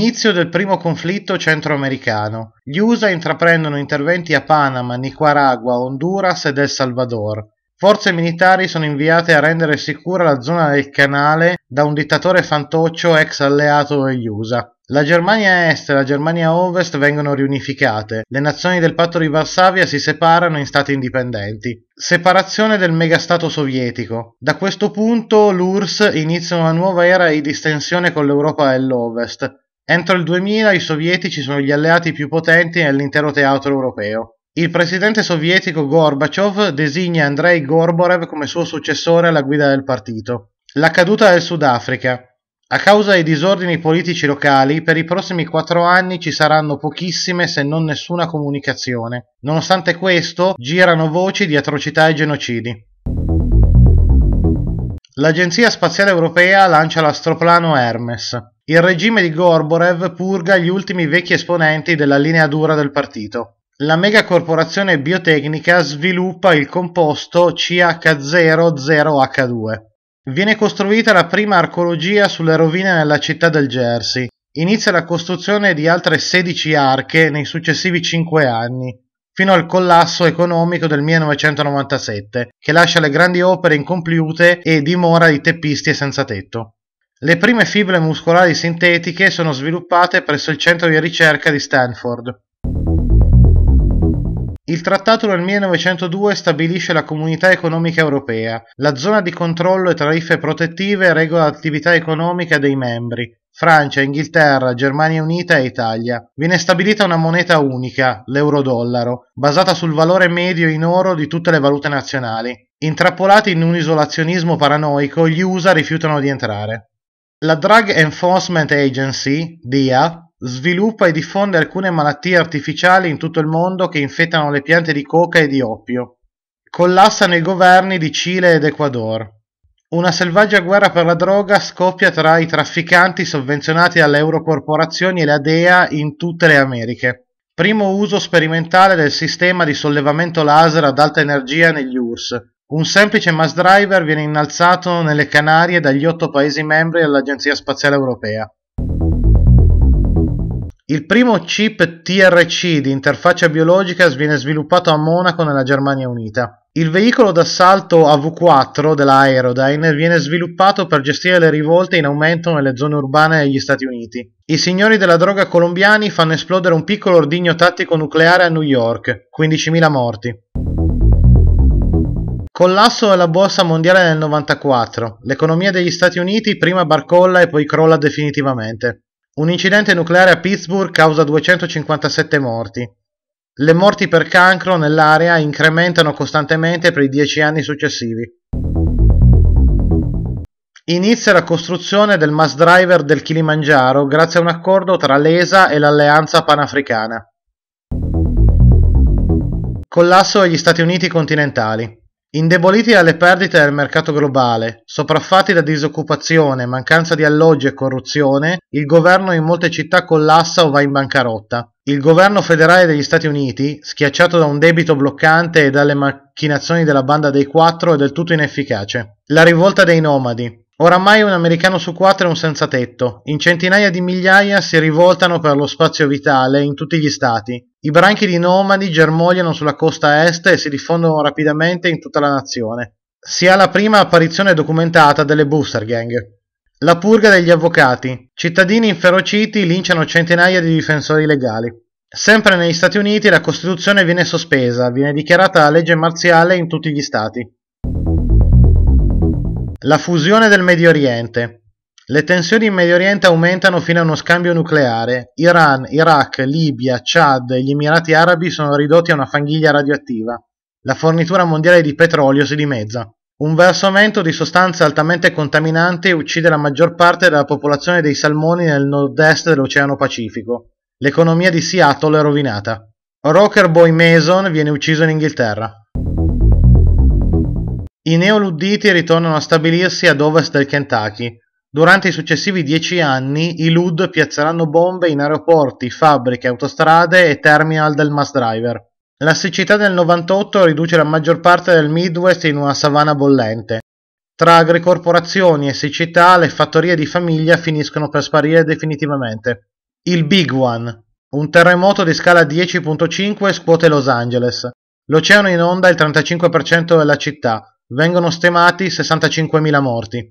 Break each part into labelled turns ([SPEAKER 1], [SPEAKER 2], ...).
[SPEAKER 1] Inizio del primo conflitto centroamericano. Gli USA intraprendono interventi a Panama, Nicaragua, Honduras ed El Salvador. Forze militari sono inviate a rendere sicura la zona del canale da un dittatore fantoccio ex alleato degli USA. La Germania Est e la Germania Ovest vengono riunificate. Le nazioni del patto di Varsavia si separano in stati indipendenti. Separazione del megastato sovietico. Da questo punto l'URSS inizia una nuova era di distensione con l'Europa dell'Ovest. Entro il 2000 i sovietici sono gli alleati più potenti nell'intero teatro europeo. Il presidente sovietico Gorbaciov designa Andrei Gorborev come suo successore alla guida del partito. La caduta del Sudafrica. A causa dei disordini politici locali, per i prossimi 4 anni ci saranno pochissime se non nessuna comunicazione. Nonostante questo, girano voci di atrocità e genocidi. L'Agenzia Spaziale Europea lancia l'astroplano Hermes. Il regime di Gorborev purga gli ultimi vecchi esponenti della linea dura del partito. La megacorporazione biotecnica sviluppa il composto CH0-0H2. Viene costruita la prima archeologia sulle rovine nella città del Jersey. Inizia la costruzione di altre 16 arche nei successivi 5 anni, fino al collasso economico del 1997, che lascia le grandi opere incompiute e dimora di teppisti e senza tetto. Le prime fibre muscolari sintetiche sono sviluppate presso il centro di ricerca di Stanford. Il trattato del 1902 stabilisce la Comunità Economica Europea. La zona di controllo e tariffe protettive regola l'attività economica dei membri. Francia, Inghilterra, Germania Unita e Italia. Viene stabilita una moneta unica, l'euro-dollaro, basata sul valore medio in oro di tutte le valute nazionali. Intrappolati in un isolazionismo paranoico, gli USA rifiutano di entrare. La Drug Enforcement Agency, DEA, sviluppa e diffonde alcune malattie artificiali in tutto il mondo che infettano le piante di coca e di oppio. Collassano i governi di Cile ed Ecuador. Una selvaggia guerra per la droga scoppia tra i trafficanti sovvenzionati dalle eurocorporazioni e la DEA in tutte le Americhe. Primo uso sperimentale del sistema di sollevamento laser ad alta energia negli URSS. Un semplice mass driver viene innalzato nelle Canarie dagli 8 Paesi membri dell'Agenzia Spaziale Europea. Il primo chip TRC di interfaccia biologica viene sviluppato a Monaco nella Germania Unita. Il veicolo d'assalto AV4 della Aerodyne viene sviluppato per gestire le rivolte in aumento nelle zone urbane degli Stati Uniti. I signori della droga colombiani fanno esplodere un piccolo ordigno tattico nucleare a New York, 15.000 morti. Collasso della borsa mondiale nel 94. L'economia degli Stati Uniti prima barcolla e poi crolla definitivamente. Un incidente nucleare a Pittsburgh causa 257 morti. Le morti per cancro nell'area incrementano costantemente per i 10 anni successivi. Inizia la costruzione del mass driver del Kilimangiaro grazie a un accordo tra l'ESA e l'Alleanza Panafricana. Collasso degli Stati Uniti continentali. Indeboliti dalle perdite del mercato globale, sopraffatti da disoccupazione, mancanza di alloggi e corruzione, il governo in molte città collassa o va in bancarotta. Il governo federale degli Stati Uniti, schiacciato da un debito bloccante e dalle macchinazioni della banda dei quattro, è del tutto inefficace. La rivolta dei nomadi. Oramai un americano su 4 è un senza tetto. In centinaia di migliaia si rivoltano per lo spazio vitale in tutti gli stati. I branchi di nomadi germogliano sulla costa est e si diffondono rapidamente in tutta la nazione. Si ha la prima apparizione documentata delle Booster Gang. La purga degli avvocati. Cittadini inferociti linciano centinaia di difensori legali. Sempre negli Stati Uniti la Costituzione viene sospesa, viene dichiarata la legge marziale in tutti gli stati. La fusione del Medio Oriente. Le tensioni in Medio Oriente aumentano fino a uno scambio nucleare. Iran, Iraq, Libia, Chad e gli Emirati Arabi sono ridotti a una fanghiglia radioattiva. La fornitura mondiale di petrolio si dimezza. Un versamento di sostanze altamente contaminanti uccide la maggior parte della popolazione dei salmoni nel nord-est dell'Oceano Pacifico. L'economia di Seattle è rovinata. Rocker Boy Mason viene ucciso in Inghilterra. I neoludditi ritornano a stabilirsi ad ovest del Kentucky. Durante i successivi 10 anni i LUD piazzeranno bombe in aeroporti, fabbriche, autostrade e terminal del mass driver. La siccità del 98 riduce la maggior parte del Midwest in una savana bollente. Tra agricorporazioni e siccità le fattorie di famiglia finiscono per sparire definitivamente. Il Big One. Un terremoto di scala 10.5 scuote Los Angeles. L'oceano inonda il 35% della città. Vengono stimati 65.000 morti.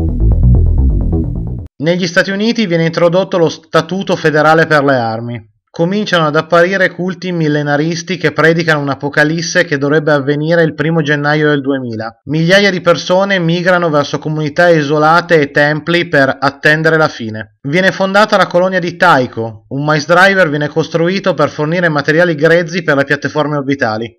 [SPEAKER 1] Negli Stati Uniti viene introdotto lo Statuto federale per le armi. Cominciano ad apparire culti millenaristi che predicano un'apocalisse che dovrebbe avvenire il 1 gennaio del 2000. Migliaia di persone migrano verso comunità isolate e templi per attendere la fine. Viene fondata la colonia di Tycho. Un Mice Driver viene costruito per fornire materiali grezzi per le piattaforme orbitali.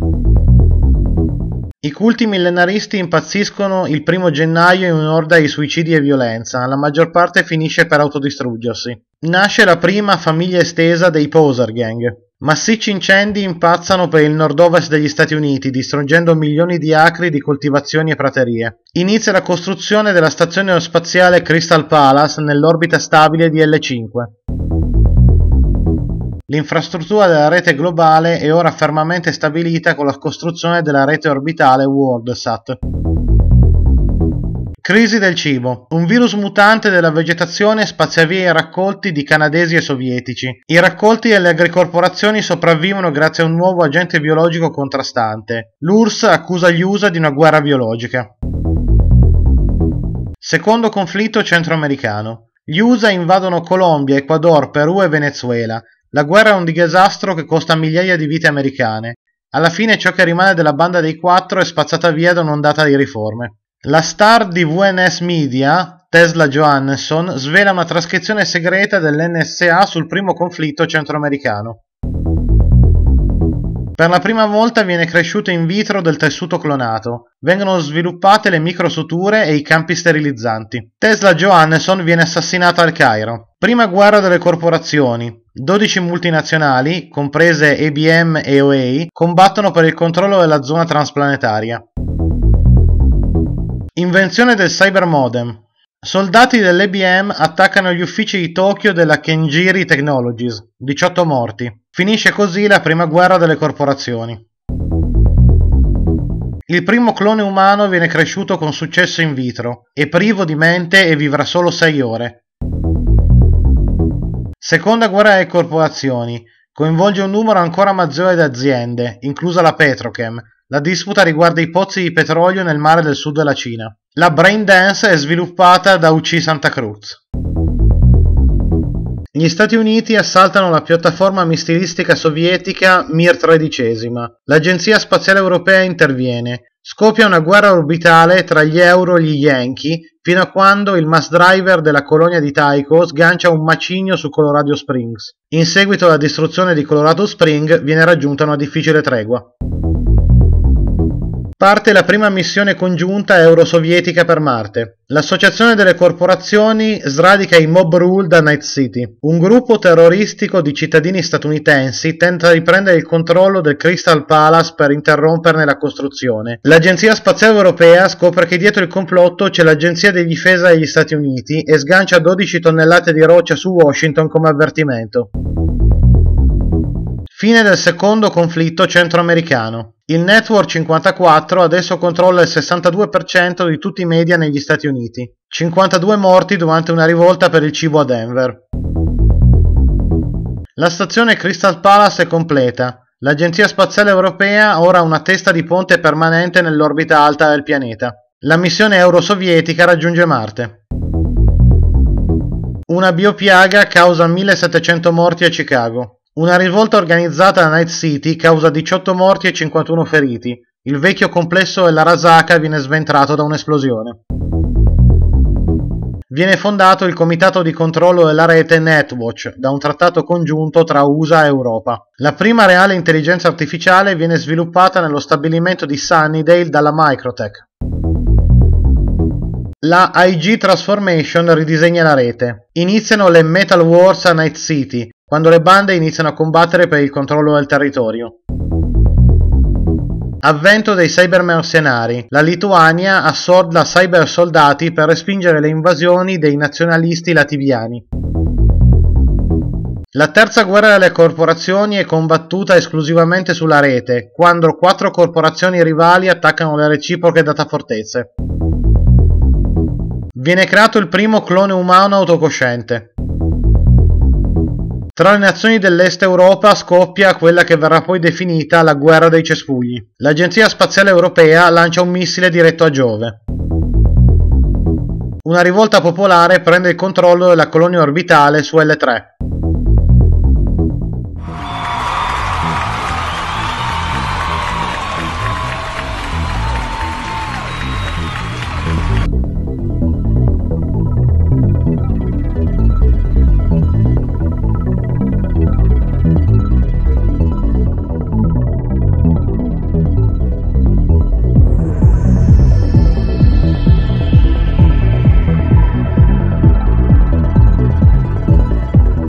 [SPEAKER 1] I culti millenaristi impazziscono il 1 gennaio in un'orda di suicidi e violenza, la maggior parte finisce per autodistruggersi. Nasce la prima famiglia estesa dei Poser Gang. Massicci incendi impazzano per il nord-ovest degli Stati Uniti, distruggendo milioni di acri di coltivazioni e praterie. Inizia la costruzione della stazione aerospaziale Crystal Palace nell'orbita stabile di L5. L'infrastruttura della rete globale è ora fermamente stabilita con la costruzione della rete orbitale WorldSat. Crisi del cibo. Un virus mutante della vegetazione spazia via i raccolti di canadesi e sovietici. I raccolti delle agricorporazioni sopravvivono grazie a un nuovo agente biologico contrastante. L'URSS accusa gli USA di una guerra biologica. Secondo conflitto centroamericano. Gli USA invadono Colombia, Ecuador, Perù e Venezuela. La guerra è un disastro che costa migliaia di vite americane. Alla fine ciò che rimane della banda dei quattro è spazzata via da un'ondata di riforme. La star di VNS Media, Tesla Johannesson, svela una trascrizione segreta dell'NSA sul primo conflitto centroamericano. Per la prima volta viene cresciuto in vitro del tessuto clonato. Vengono sviluppate le microsuture e i campi sterilizzanti. Tesla Johannesson viene assassinata al Cairo. Prima guerra delle corporazioni. 12 multinazionali, comprese IBM e Huawei, combattono per il controllo della zona transplanetaria. Invenzione del cybermodem. Soldati dell'IBM attaccano gli uffici di Tokyo della Kenjiri Technologies. 18 morti. Finisce così la prima guerra delle corporazioni. Il primo clone umano viene cresciuto con successo in vitro. È privo di mente e vivrà solo 6 ore. Seconda guerra delle corporazioni. Coinvolge un numero ancora maggiore di aziende, inclusa la Petrochem. La disputa riguarda i pozzi di petrolio nel mare del sud della Cina. La Braindance è sviluppata da UC Santa Cruz. Gli Stati Uniti assaltano la piattaforma missilistica sovietica Mir XIII. L'Agenzia Spaziale Europea interviene. Scoppia una guerra orbitale tra gli Euro e gli Yankee, fino a quando il mass driver della colonia di Tycho sgancia un macigno su Colorado Springs. In seguito alla distruzione di Colorado Springs viene raggiunta una difficile tregua. Parte la prima missione congiunta euro-sovietica per Marte. L'Associazione delle Corporazioni sradica i Mob Rule da Night City. Un gruppo terroristico di cittadini statunitensi tenta di prendere il controllo del Crystal Palace per interromperne la costruzione. L'Agenzia Spaziale Europea scopre che dietro il complotto c'è l'Agenzia di Difesa degli Stati Uniti e sgancia 12 tonnellate di roccia su Washington come avvertimento. Fine del secondo conflitto centroamericano. Il Network 54 adesso controlla il 62% di tutti i media negli Stati Uniti. 52 morti durante una rivolta per il cibo a Denver. La stazione Crystal Palace è completa. L'Agenzia Spaziale Europea ora ha una testa di ponte permanente nell'orbita alta del pianeta. La missione euro-sovietica raggiunge Marte. Una biopiaga causa 1700 morti a Chicago. Una rivolta organizzata da Night City causa 18 morti e 51 feriti. Il vecchio complesso dell'Arasaka viene sventrato da un'esplosione. Viene fondato il Comitato di controllo della rete Netwatch da un trattato congiunto tra USA e Europa. La prima reale intelligenza artificiale viene sviluppata nello stabilimento di Sunnydale dalla Microtech. La IG Transformation ridisegna la rete. Iniziano le Metal Wars a Night City, quando le bande iniziano a combattere per il controllo del territorio. Avvento dei cybermercenari. La Lituania assorda cybersoldati per respingere le invasioni dei nazionalisti latviani. La terza guerra delle corporazioni è combattuta esclusivamente sulla rete, quando 4 corporazioni rivali attaccano le reciproche datafortezze. Viene creato il primo clone umano autocosciente. Tra le nazioni dell'Est Europa scoppia quella che verrà poi definita la guerra dei cespugli. L'Agenzia Spaziale Europea lancia un missile diretto a Giove. Una rivolta popolare prende il controllo della colonia orbitale su L3.